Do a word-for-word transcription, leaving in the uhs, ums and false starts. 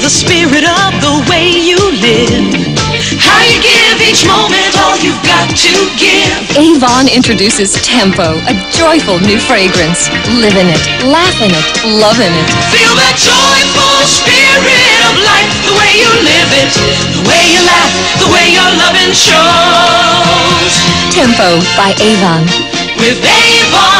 the spirit of the way you live. How you give each moment all you've got to give. Avon introduces Tempo, a joyful new fragrance. Live in it, laugh in it, love in it. Feel the joyful spirit of life, the way you live it, the way you laugh, the way your loving shows. Tempo by Avon. With Avon.